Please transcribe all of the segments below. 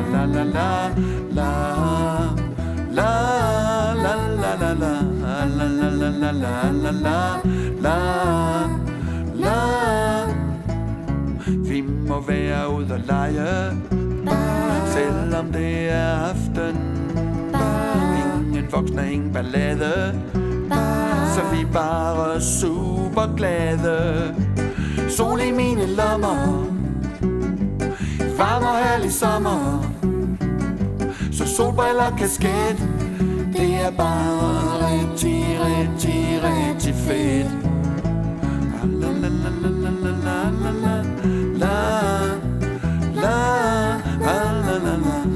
la la la la la la la la la la la la la la la. Vi må være ude og lege, selvom det er aften. Ingen voksne, ingen ballade, så vi bare super glade. Sol i mine lommer, varm og herlig sommer. Så solbriller, kasket, det er bare rigtig, rigtig, rigtig fedt. La la la la la la la la la la la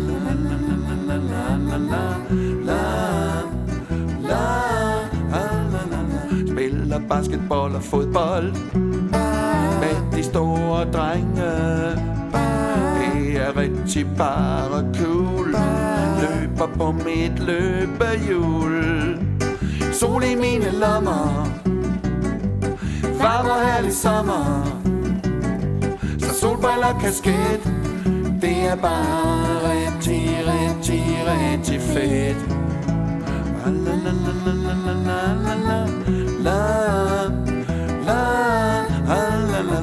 la. Spiller basketball og fodbold med de store drenge. Det er rigtig bare cool. Løber på mit løbehjul. Sol i mine lommer, varm og herlig sommer. Så solbriller, kasket, det er bare rigtig, rigtig, rigtig fedt. La la la la la la la la la la la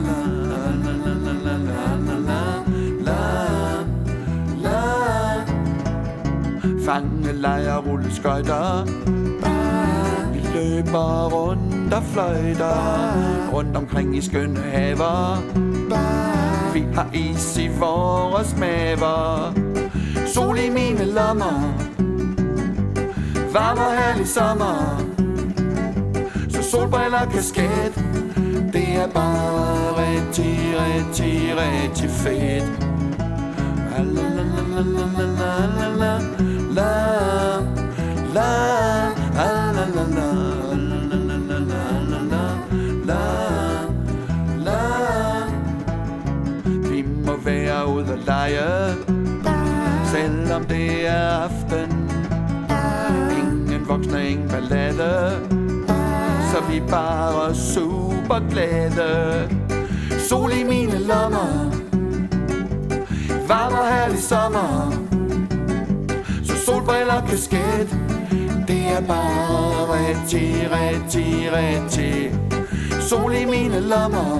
la. Fangelejer, rulleskøjter, vi løber rundt og fløjter rundt omkring i skønne haver. Vi har is i vores maver. Sol i mine lommer, varm og herlig sommer. Så solbriller, kasket, det er bare rigtig, rigtig, rigtig fedt. La la la la la la la la la la la la. Vi må være ude og lege, selvom det er aften. Ingen voksne, ingen ballade, så vi bare super glade. Sol i mine lommer, varm og herlig sommer. Så solbriller, kasket, det er bare rigtig, rigtig, rigtig. Sol i mine lommer,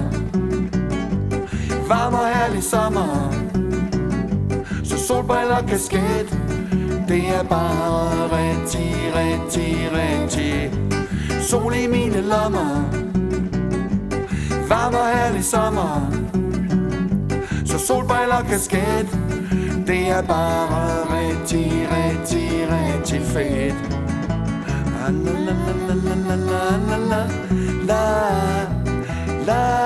varm og herlig sommer. Så solbriller, kasket, det er bare rigtig, rigtig, rigtig. Sol i mine lommer, varm og herlig sommer. Så solbriller, kasket, det er bare rigtig, rigtig, rigtig fedt. La la la la la la la la la.